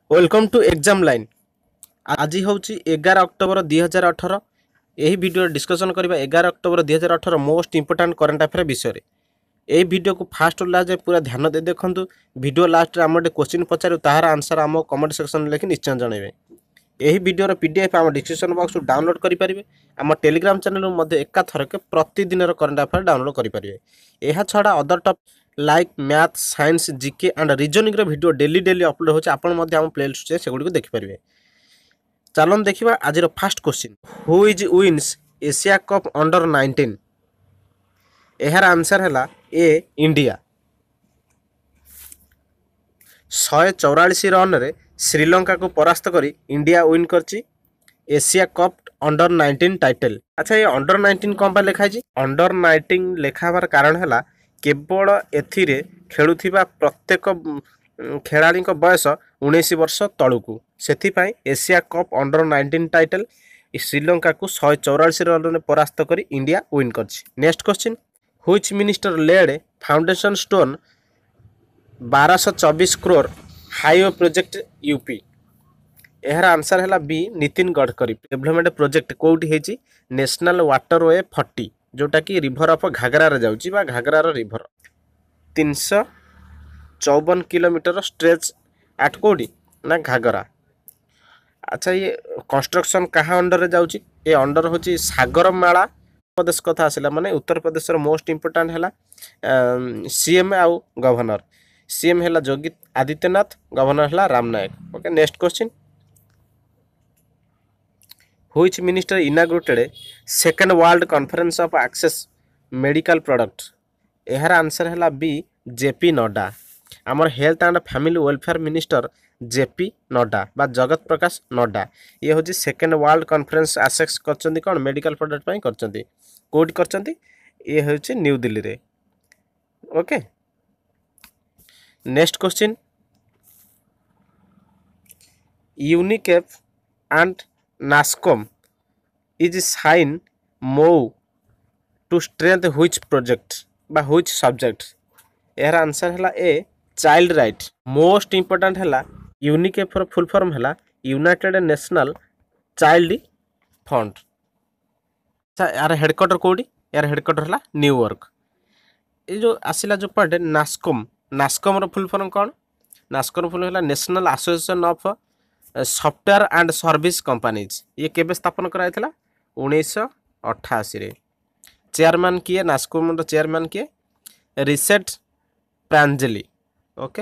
Welcome to exam line. आज हूँ 11 October 2018। यही वीडियो डिस्कसन करबा 11 October 2018 most important current affair विषय। यही वीडियो को फास्ट लास्ट जाए पूरा ध्यान दे देखूँ। वीडियो लास्ट आम गोटे क्वेश्चन पचारू तार आंसर आम कमेंट सेक्शन में लिखि निश्चय जनइबे। यही वीडियोर पीडीएफ आम डिस्क्रिप्शन बॉक्स डाउनलोड करेंगे। आम टेलीग्राम चैनल एका थरके प्रतिदिन करंट अफेयर डाउनलोड करेंगे। यह छड़ा other top like math science GK and reasoning video daily daily upload होचे। आम प्लेलिस्ट से गुड़ी देखिपारे। चलन देखा आज first question, who is wins Asia Cup under 19? यार आंसर है ए इंडिया। 144 रन रे श्रीलंका को परास्त करी इंडिया विन करची एशिया कप अंडर 19 टाइटल। अच्छा, ये अंडर 19 कौन लिखाई? अंडर 19 लिखाबार कारण है केवल एथिरे खेलुथिबा प्रत्येक खेलाड़ी बयस 19 वर्ष तलुकू, से Asia Cup under 19 title Sri Lanka को 144 रन परास्त करी इंडिया विन करची। Next question, which minister laid foundation stone 1224 crore highway project UP? यार आंसर है B Nitin Gadkari. Development project कौटी है? नेशनल वाटरवे 40 जोटा कि रिभर ऑफ घाघरार जाउची बा घाघरार रिभर। 354 किलोमीटर स्ट्रेच एट कौटी ना घाघरा। अच्छा, ये कंस्ट्रक्शन कहाँ अंडर रे जाउची? ये अंडर होची सागरमाला प्रदेश कथा आसिला माने उत्तर प्रदेश मोस्ट इंपोर्टांट है सीएम आउ गवर्नर। सीएम है योगी आदित्यनाथ, गवर्नर है Ram Naik. Okay, next question, which minister inaugurated second world conference of access medical product? यार आंसर है बी जेपी नड्डा। आमर health and family welfare minister JP Nadda बा जगत प्रकाश नड्डा। ये हूँ सेकेंड वर्ल्ड कॉन्फ्रेंस एक्सेस कर कौन मेडिकल प्रोडक्ट कर कौट कर ये हूँ न्यू दिल्ली रे। Okay, next question, UNICEF and NASSCOM is sign MoU to strength which project बा व्हिच सब्जेक्ट? यार आंसर है A child right. Most important है यूनिकेप फुल फॉर्म है यूनाइटेड नेशनल चाइल्ड फंड। अच्छा, यार हेडक्वार्टर कौटी? यार हेडक्वार्टर है न्यूयॉर्क। ये जो आसिला जो पॉइंट नास्कॉम, नास्कॉम रो फुल फॉर्म कौन? नास्कॉम फुल है National Association of Software and Service Companies. ये केबे स्थापन कराई थिला? 1988 रे। चेयरमैन किए नास्कॉम रो चेयरमैन किए? Rishad Premji. Okay,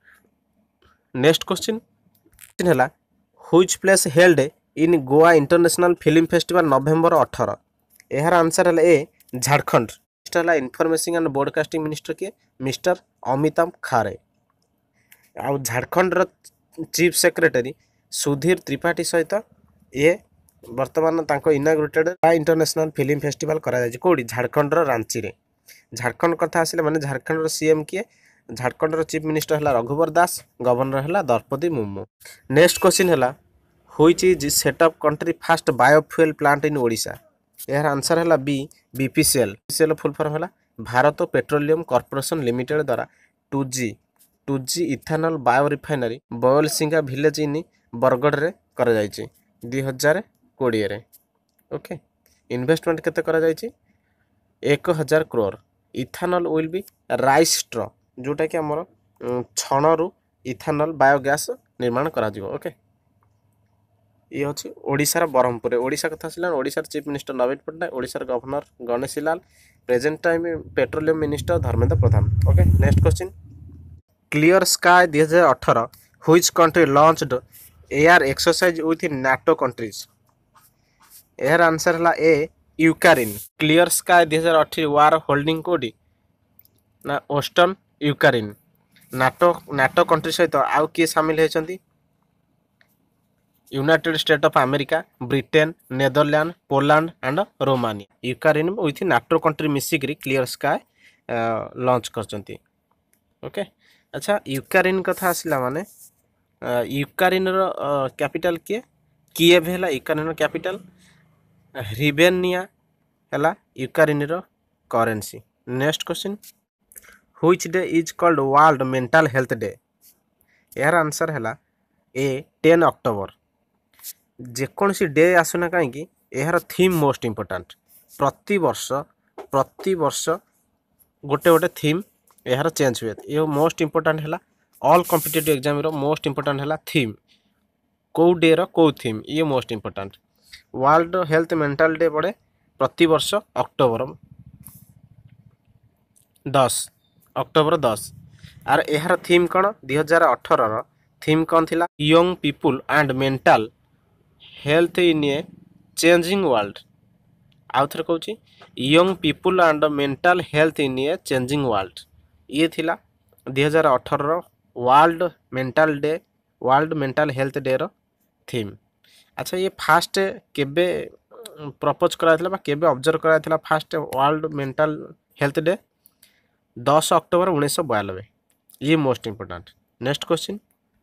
next question है which place held in Goa International Film Festival November 18? यार आंसर है A Jharkhand. Information and broadcasting minister किए? मिस्टर अमिताभ खारे। आउ झारखंड चीफ सेक्रेटरी सुधीर त्रिपाठी सहित ये वर्तमान इनाग्रेटेड इंटरनेशनल फिल्म फेस्टिवल करा कौटी? झारखंड रांची रे। झारखंड कथा आसिले माने झारखंड सीएम किए? झारखंड चीफ मिनिस्टर है रघुवर दास, गवर्नर है द्रौपदी मुर्मू। नेक्स्ट क्वेश्चन है which is setup country first biofuel plant in Odisha? यार आंसर है B BPCL. BPCL full form है भारत पेट्रोलियम कॉर्पोरेशन लिमिटेड द्वारा 2G ethanol bio refinery Bolasingha village in Bargarh रे करा जायछि 2020 रे। ओके, इन्वेस्टमेंट केते करा जायछि? 1000 crore. Ethanol will be rice straw जोटा कि आमर छणरू इथानल बायोगैस निर्माण करा जिवो। ओके, ये हूँ ओडिशार ब्रह्मपुर। ओडिशा कथा आसिला ओडिशार चीफ मिनिस्टर नवीन पट्टनायक, ओडिशार governor Ganeshi Lal, present time petroleum minister Dharmendra Pradhan. Okay, next question, Clear Sky 2018 which country launched air exercise with NATO countries? यार आंसर है A Ukraine. Clear Sky 2018 was holding कोडी ना वेस्टर्न यूक्रेन। नाटो कंट्री सहित आउ किए सामिल होती? United State of America, Britain, Netherland, Poland and Romania. Ukraine with NATO country मिसिक क्लियर स्काई लॉन्च करचंती। ओके, अच्छा, यूक्रेन कथा आसिला माने यूक्रेन रो कैपिटल किए? कीव है यूक्रेन कैपिटल। रिवेनिया है यूक्रेन रो currency. Next question, which day is called World Mental Health Day? यार आंसर है ए 10 अक्टोबर जेकोसी डे आसुना कहीं यार थीम मोस्ट इम्पोर्टाट प्रति वर्ष गोटे गोटे थीम यार चेंज हुए ये मोस्ट इम्पोर्टाट है ऑल कॉम्पिटिटिव एग्जाम रो मोस्ट इम्पोर्टाट है थीम कौ डे रो कौ थीम ये most important World Health Mental Day पड़े प्रति वर्ष अक्टोबर 10 आर यार थीम कौन 2018 थीम कौन थिला young people and mental health in a changing world आउ थे कहूँ young people and mental health in a changing world ये थिला 2018 वर्ल्ड मेंटल हेल्थ डे रो थीम। अच्छा ये फास्ट केबे प्रपोज कराइथिला बा केबे ऑब्जर्व कराइथिला first World Mental Health Day 10 October 1992 ये most important. Next question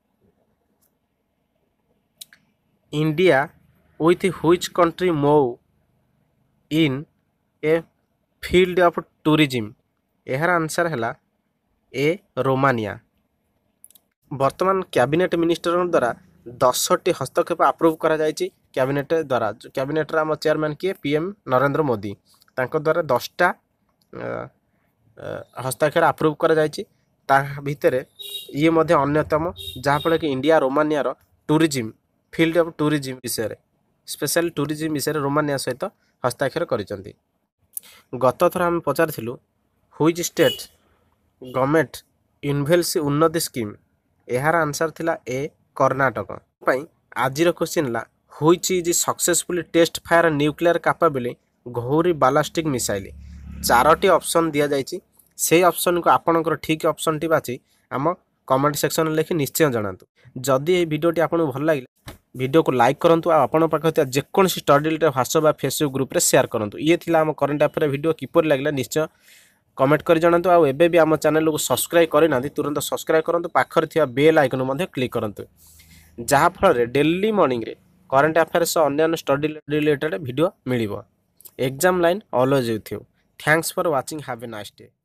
India with which country move in a field of tourism यार आंसर है ए रोमानिया। वर्तमान कैबिनेट मिनिस्टर द्वारा 10टी हस्तक्षेप अप्रूव करा जायछि कैबिनेट द्वारा कैबिनेट आम चेयरमैन किए पीएम नरेंद्र मोदी तांको द्वारा 10टा हस्ताक्षर अप्रूव करा जायछि ता भितर ये मध्य अन्यतम जहाँफल कि इंडिया रोमानिया रो टूरिज्म फील्ड ऑफ टूरिज्म विषय स्पेशल टूरिज्म विषय रोमानिया सहित हस्ताक्षर करिसेंती। गत थर आम पचारिथिलु which state government unveils Unnati scheme यार आंसर थिला ए कर्नाटक। आज क्वेश्चन है which is successfully test fire nuclear capable Ghauri ballistic missile 4टी ऑप्शन दि जाइए से ऑप्शन को आपणकर ठीक ऑप्शन टी बाची आम कमेंट सेक्शन में लिखि निश्चय जनातु। जदि ये वीडियोटी आपको भल लगे वीडियो को लाइक करूँ आपन पाखे जेकोसी study related WhatsApp Facebook group रे शेयर करूँ। ये थिला आम करंट अफेयर वीडियो किपर लगे निश्चय कमेंट कर जनातु। आउ एबे भी आम चैनल को सब्सक्राइब करना तुरंत सब्सक्राइब करूँ पाखर थिया बेल आइकन क्लिक करूँ जहाँफल डेली मॉर्निंग रे करंट अफेयर्स अन्य स्टडी रिलेटेड वीडियो मिलिबो। Exam line always with you. Thanks for watching have a nice day.